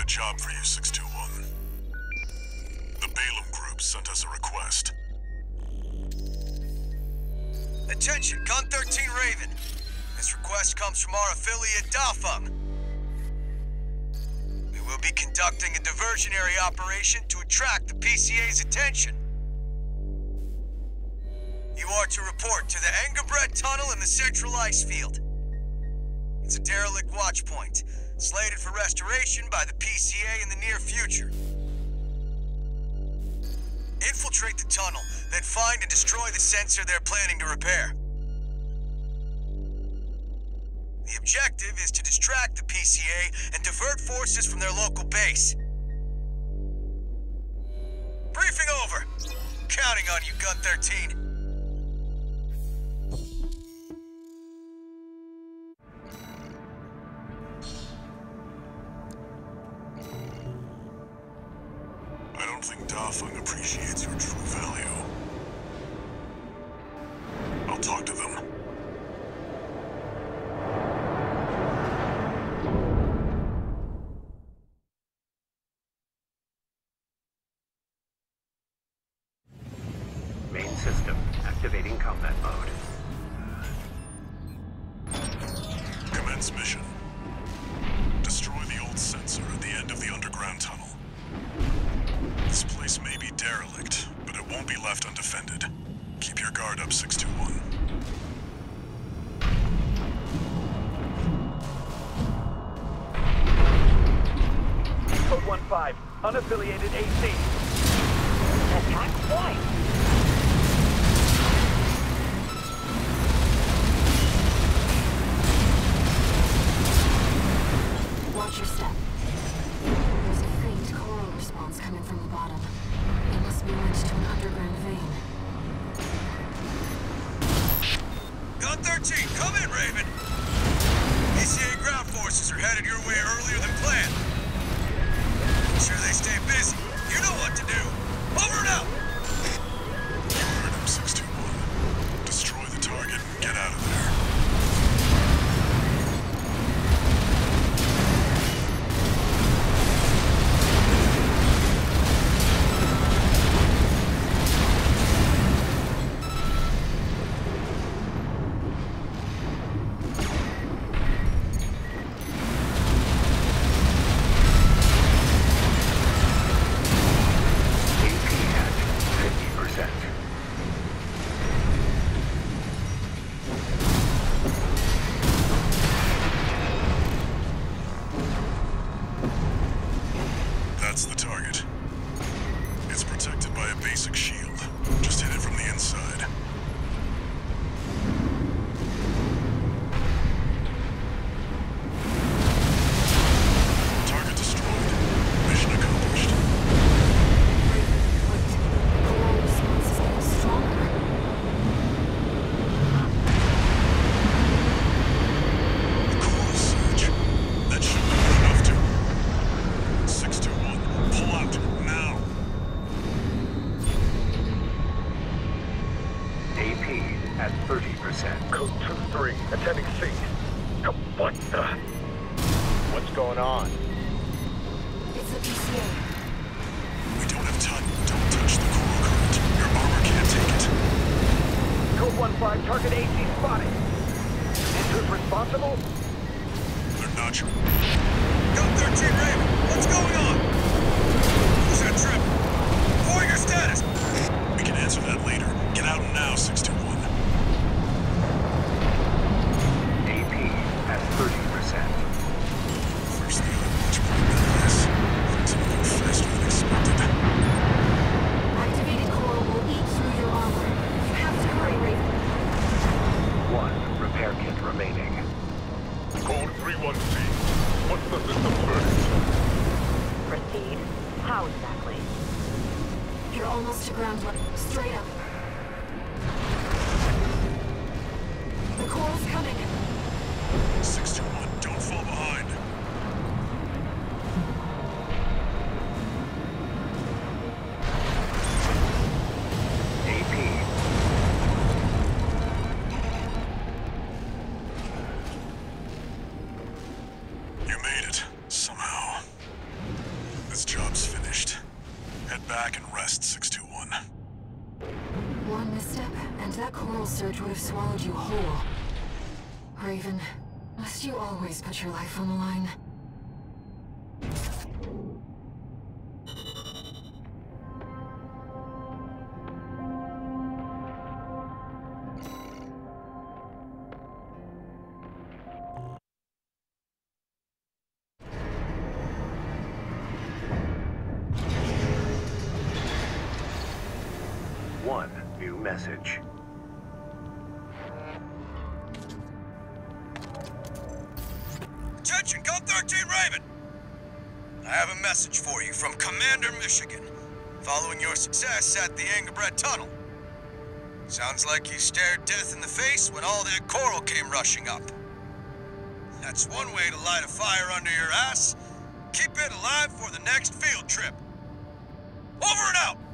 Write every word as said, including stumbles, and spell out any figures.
a job for you, six two one. The Balaam Group sent us a request. Attention, Gun thirteen Raven. This request comes from our affiliate, Dafeng. We will be conducting a diversionary operation to attract the P C A's attention. You are to report to the Engebret Tunnel in the Central Ice Field. It's a derelict watch point, slated for restoration by the P C A in the near future. Infiltrate the tunnel, then find and destroy the sensor they're planning to repair. The objective is to distract the P C A and divert forces from their local base. Briefing over. Counting on you, Gun thirteen. I don't think Dafeng appreciates your true value. I'll talk to them. Main system activating combat mode. Commence mission. Destroy the old sensor at the end of the underground tunnel. This place may be derelict, but it won't be left undefended. Keep your guard up, six two one. Code one five, unaffiliated A C. Attack twice! Watch your step. There's a faint coral response coming from the bottom. It must be linked to an underground vein. Gun thirteen, come in, Raven. P C A ground forces are headed your way earlier than planned. Make sure they stay busy. You know what to do. Over and out! You heard him, six two one. Destroy the target and get out of there. That's the target. It's protected by a basic shield. Just hit it from the inside. Target destroyed. Mission accomplished. Wait. Coral response is getting stronger. A coral surge. That should be good enough to... six two one. Pull out, now! A P at thirty percent. Code two three, attending C. Oh, what the? What's going on? It's the P C A. We don't have time. Don't touch the coral current. Your armor can't take it. Code one five, target A C spotted. And who's responsible? They're not your... Gun thirteen Raven, what's going on? Who's that trip? Report your status. We can answer that later. Get out now, six two one. A P at thirty percent. First the other watch point now, yes. Things are moving faster than expected. Activated coral will eat through your armor. You have to hurry, Raven. One repair kit remaining. Code three one C. What's the system verdict? Proceed. How exactly? You're almost to ground level. Straight up. The coral's coming. six two one, don't fall behind. A P. You made it, somehow. misstep, and that coral surge would have swallowed you whole. Raven, must you always put your life on the line? One new message. Attention, Gun thirteen Raven! I have a message for you from Commander Michigan, following your success at the Angerbred Tunnel. Sounds like you stared death in the face when all that coral came rushing up. That's one way to light a fire under your ass. Keep it alive for the next field trip. Over and out!